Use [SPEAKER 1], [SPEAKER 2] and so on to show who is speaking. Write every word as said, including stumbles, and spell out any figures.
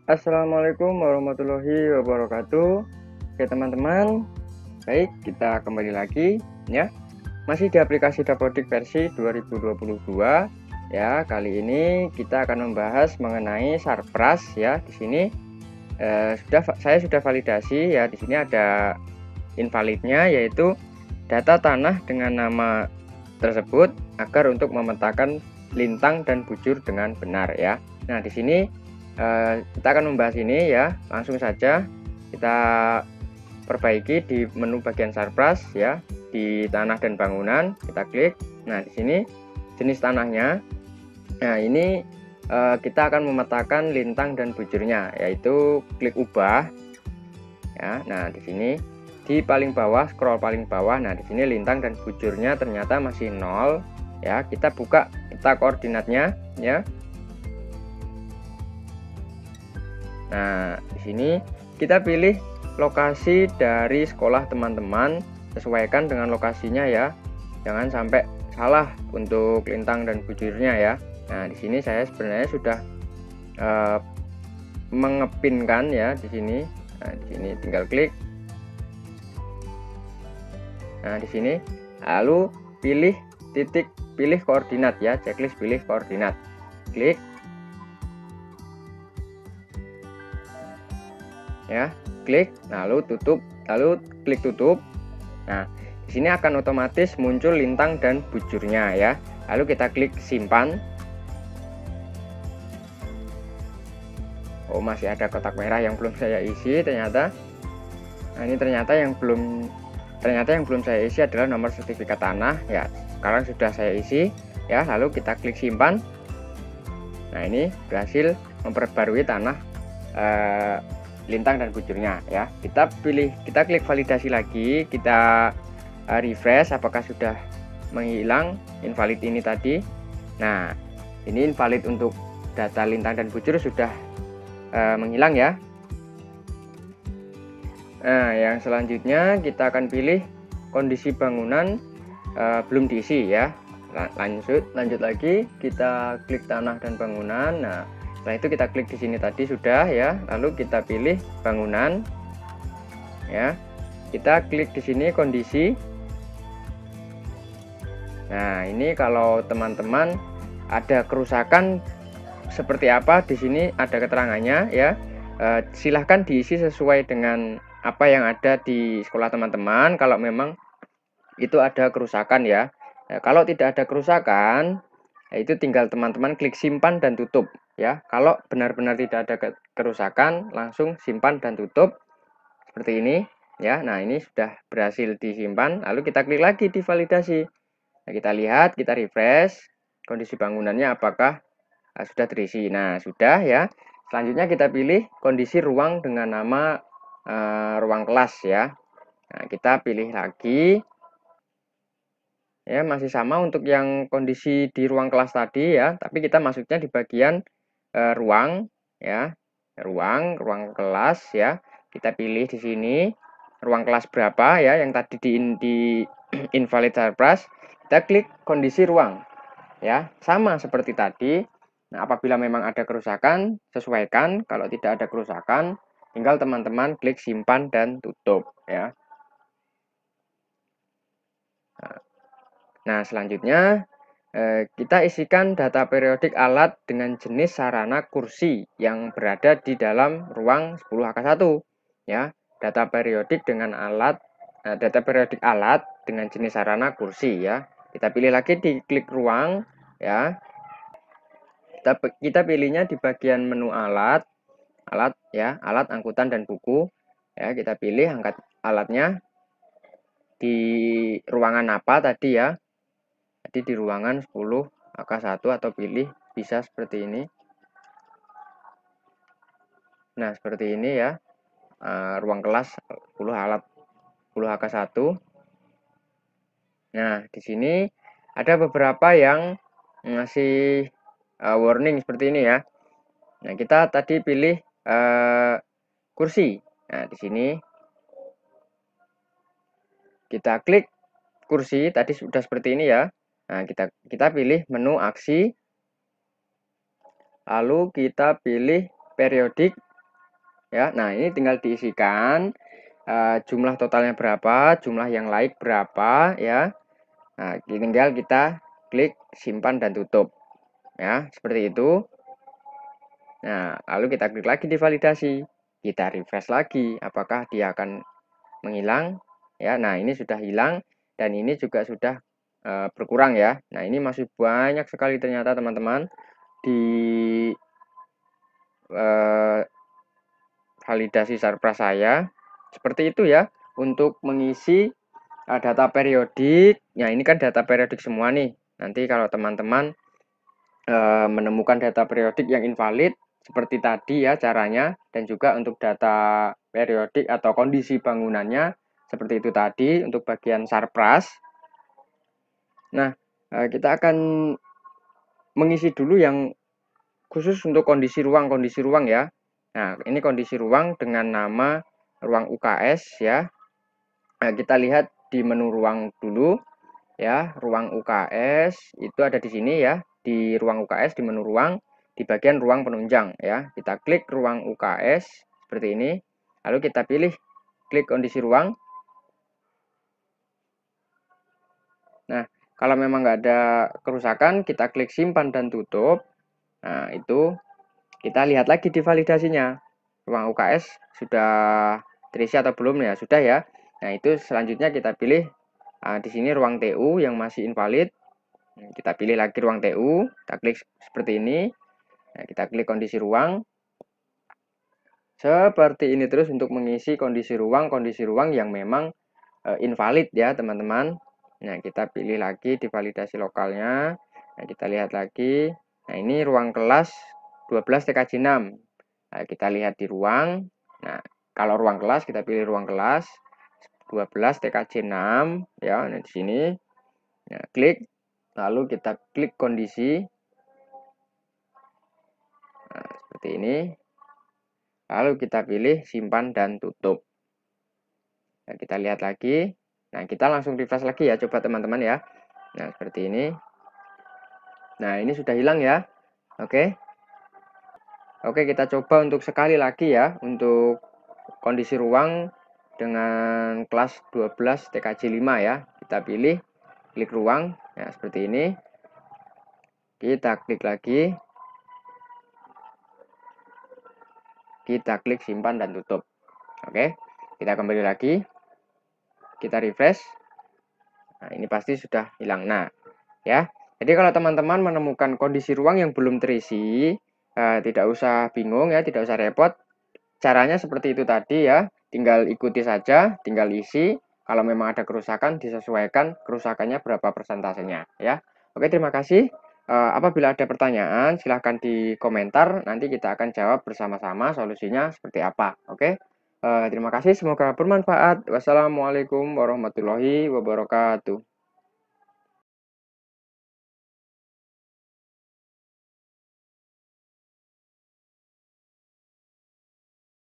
[SPEAKER 1] Assalamualaikum warahmatullahi wabarakatuh. Oke teman-teman, baik kita kembali lagi ya. Masih di aplikasi Dapodik versi dua ribu dua puluh dua ya. Kali ini kita akan membahas mengenai Sarpras ya. Di sini eh, sudah saya sudah validasi ya. Di sini ada invalidnya, yaitu data tanah dengan nama tersebut agar untuk memetakan lintang dan bujur dengan benar ya. Nah, di sini eh, kita akan membahas ini ya. Langsung saja kita perbaiki di menu bagian Sarpras ya. Di tanah dan bangunan kita klik. Nah, di sini jenis tanahnya. Nah, ini eh, kita akan memetakan lintang dan bujurnya, yaitu klik ubah ya. Nah, di sini di paling bawah, scroll paling bawah. Nah, di sini lintang dan bujurnya ternyata masih nol ya. Kita buka peta koordinatnya ya. Nah, di sini kita pilih lokasi dari sekolah teman-teman, sesuaikan dengan lokasinya ya. Jangan sampai salah untuk lintang dan bujurnya ya. Nah, di sini saya sebenarnya sudah uh, mengepinkan ya di sini. Nah, di sini tinggal klik. Nah, di sini lalu pilih titik, pilih koordinat ya, checklist pilih koordinat. Klik. Ya, klik, lalu tutup, lalu klik tutup. Nah, di sini akan otomatis muncul lintang dan bujurnya ya. Lalu kita klik simpan. Oh, masih ada kotak merah yang belum saya isi ternyata. Nah, ini ternyata yang belum ternyata yang belum saya isi adalah nomor sertifikat tanah ya. Sekarang sudah saya isi ya. Lalu kita klik simpan. Nah, ini berhasil memperbarui tanah eh, lintang dan bujurnya ya. Kita pilih, kita klik validasi lagi, kita uh, refresh apakah sudah menghilang invalid ini tadi. Nah, ini invalid untuk data lintang dan bujur sudah uh, menghilang ya. Nah, yang selanjutnya kita akan pilih kondisi bangunan uh, belum diisi ya. Lanjut, lanjut lagi, kita klik tanah dan bangunan. Nah, setelah itu kita klik di sini tadi sudah ya. Lalu kita pilih bangunan ya. Kita klik di sini kondisi. Nah, ini kalau teman-teman ada kerusakan seperti apa, di sini ada keterangannya ya. Eh, silahkan diisi sesuai dengan apa yang ada di sekolah teman-teman. Kalau memang itu ada kerusakan ya. Nah, kalau tidak ada kerusakan, ya itu tinggal teman-teman klik simpan dan tutup ya. Kalau benar-benar tidak ada kerusakan, langsung simpan dan tutup seperti ini ya. Nah, ini sudah berhasil disimpan. Lalu kita klik lagi di validasi. Nah, kita lihat, kita refresh kondisi bangunannya apakah nah, sudah terisi. Nah, sudah ya. Selanjutnya kita pilih kondisi ruang dengan nama uh, ruang kelas ya. Nah, kita pilih lagi. Ya, masih sama untuk yang kondisi di ruang kelas tadi ya, tapi kita masuknya di bagian e, ruang ya. Ruang, ruang kelas ya. Kita pilih di sini ruang kelas berapa ya yang tadi di, di invalid Sarpras. Kita klik kondisi ruang. Ya, sama seperti tadi. Nah, apabila memang ada kerusakan, sesuaikan. Kalau tidak ada kerusakan, tinggal teman-teman klik simpan dan tutup ya. Nah, Nah, selanjutnya kita isikan data periodik alat dengan jenis sarana kursi yang berada di dalam ruang sepuluh H K satu. Ya, data periodik dengan alat, data periodik alat dengan jenis sarana kursi ya. Kita pilih lagi di klik ruang ya. Kita, kita pilihnya di bagian menu alat, alat ya, alat angkutan dan buku. Ya, kita pilih angkat alatnya di ruangan apa tadi ya. Jadi di ruangan sepuluh H K satu atau pilih bisa seperti ini. Nah, seperti ini ya. Uh, ruang kelas sepuluh alat sepuluh H K satu. Nah, di sini ada beberapa yang ngasih uh, warning seperti ini ya. Nah, kita tadi pilih uh, kursi. Nah, di sini kita klik kursi tadi sudah seperti ini ya. Nah, kita kita pilih menu aksi. Lalu kita pilih periodik ya. Nah, ini tinggal diisikan uh, jumlah totalnya berapa, jumlah yang like berapa ya. Nah, tinggal kita klik simpan dan tutup ya, seperti itu. Nah, lalu kita klik lagi di validasi, kita refresh lagi apakah dia akan menghilang ya. Nah, ini sudah hilang dan ini juga sudah uh, berkurang ya. Nah, ini masih banyak sekali ternyata teman-teman di uh, validasi Sarpras saya. Seperti itu ya untuk mengisi uh, data periodik. Ya, ini kan data periodik semua nih. Nanti kalau teman-teman uh, menemukan data periodik yang invalid seperti tadi ya caranya, dan juga untuk data periodik atau kondisi bangunannya seperti itu tadi untuk bagian Sarpras. Nah, kita akan mengisi dulu yang khusus untuk kondisi ruang, kondisi ruang ya. Nah, ini kondisi ruang dengan nama ruang U K S ya. Nah, kita lihat di menu ruang dulu ya. Ruang U K S itu ada di sini ya, di ruang U K S di menu ruang di bagian ruang penunjang ya. Kita klik ruang U K S seperti ini. Lalu kita pilih klik kondisi ruang. Nah, kalau memang nggak ada kerusakan, kita klik simpan dan tutup. Nah, itu kita lihat lagi di validasinya. Ruang U K S sudah terisi atau belum ya? Sudah ya. Nah, itu selanjutnya kita pilih uh, di sini ruang T U yang masih invalid. Kita pilih lagi ruang T U, kita klik seperti ini. Nah, kita klik kondisi ruang. Seperti ini terus untuk mengisi kondisi ruang, kondisi ruang yang memang uh, invalid ya, teman-teman. Nah, kita pilih lagi di validasi lokalnya. Nah, kita lihat lagi. Nah, ini ruang kelas dua belas T K J enam. Nah, kita lihat di ruang. Nah, kalau ruang kelas kita pilih ruang kelas dua belas T K J enam ya. Nah, di sini. Nah, klik. Lalu kita klik kondisi. Nah, seperti ini. Lalu kita pilih simpan dan tutup. Nah, kita lihat lagi. Nah, kita langsung refresh lagi ya, coba teman-teman ya. Nah, seperti ini. Nah, ini sudah hilang ya. Oke. Oke, kita coba untuk sekali lagi ya, untuk kondisi ruang dengan kelas dua belas T K J lima ya. Kita pilih, klik ruang. Nah, seperti ini. Kita klik lagi. Kita klik simpan dan tutup. Oke, kita kembali lagi. Kita refresh. Nah, ini pasti sudah hilang. Nah, ya. Jadi kalau teman-teman menemukan kondisi ruang yang belum terisi, eh, tidak usah bingung ya, tidak usah repot. Caranya seperti itu tadi ya. Tinggal ikuti saja, tinggal isi. Kalau memang ada kerusakan, disesuaikan kerusakannya berapa persentasenya ya. Oke, terima kasih. Eh, apabila ada pertanyaan, silahkan di komentar. Nanti kita akan jawab bersama-sama solusinya seperti apa. Oke. Uh, terima kasih, semoga bermanfaat. Wassalamualaikum warahmatullahi wabarakatuh.